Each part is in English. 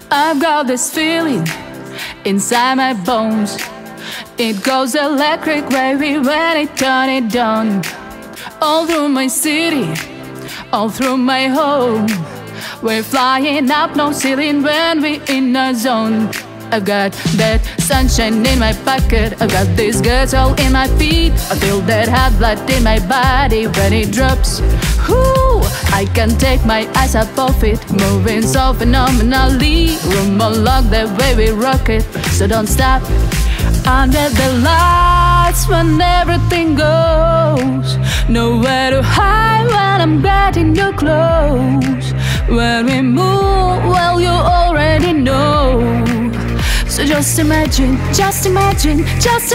I've got this feeling inside my bones. It goes electric wavy when I turn it on. All through my city, all through my home, we're flying up, no ceiling when we're in our zone. I've got that sunshine in my pocket, I've got this good soul in my feet. I feel that hot blood in my body when it drops. Ooh, I can't take my eyes off of it, moving so phenomenally. Room unlocked the way we rock it, so don't stop. Under the lights when everything goes, nowhere to hide when I'm getting you close. When we move, well, you already know. So just imagine, just imagine, just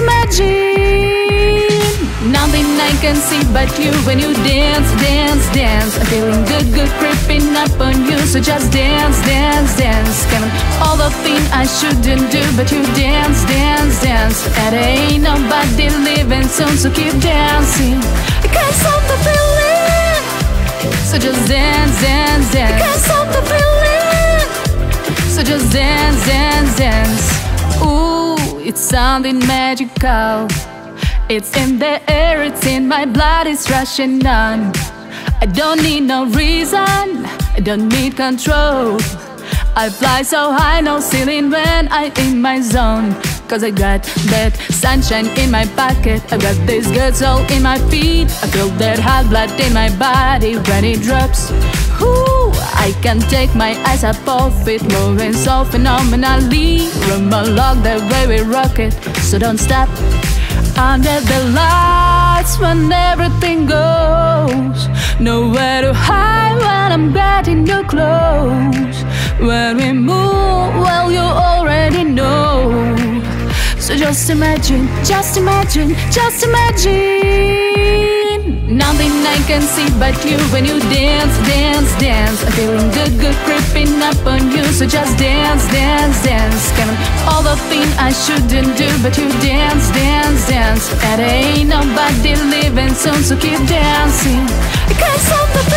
imagine. Nothing I can see but you when you dance, dance, dance. I'm feeling good, good creeping up on you. So just dance, dance, dance. Come on, all the things I shouldn't do, but you dance, dance, dance. And ain't nobody living soon, so keep dancing. I can't stop the feeling. So just dance, dance, dance. I can't stop the feeling. So just dance, dance, dance. Ooh, it's sounding magical. It's in the air, it's in my blood, it's rushing on. I don't need no reason, I don't need control. I fly so high, no ceiling when I'm in my zone. Cause I got that sunshine in my pocket, I got this good soul in my feet. I feel that hot blood in my body when it drops. Ooh, I can't take my eyes off of it, moving so phenomenally. Room unlocked the way we rock it, so don't stop. Under the lights when everything goes, nowhere to hide when I'm getting you close. When we move, well, you already know. So just imagine, just imagine, just imagine. Nothing I can see but you when you dance, dance, dance. I'm feeling good, good creeping up on you. So just dance, dance, dance. Come on, all the things I shouldn't do, but you dance, dance, dance. And ain't nobody living soon, so keep dancing. I can't stop the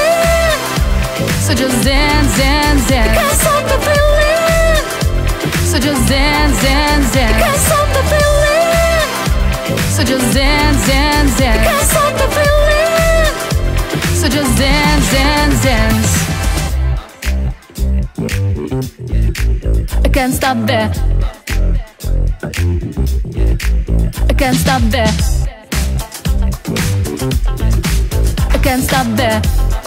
feeling. So just dance, dance, dance. I can't stop the feeling. So just dance, dance, dance. I can't stop the feeling. So just dance, dance, dance. I can't stop the feeling. So just dance, dance, dance. I can't stop there. I can't stop there. I can't stop there.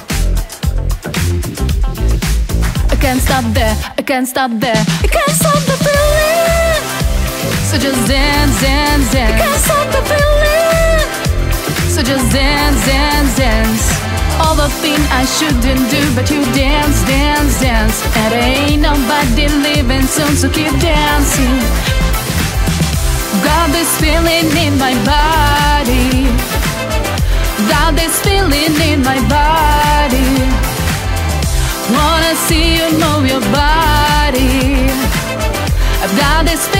I can't stop there. I can't stop there. I can't stop the feeling. So just dance, dance, dance. I can't stop the feeling. So just dance, dance, dance. All the things I shouldn't do, but you dance, dance, dance. And ain't nobody living soon, so keep dancing. Got this feeling in my body. Got this feeling in my body. Wanna see you move your body. I've got this feeling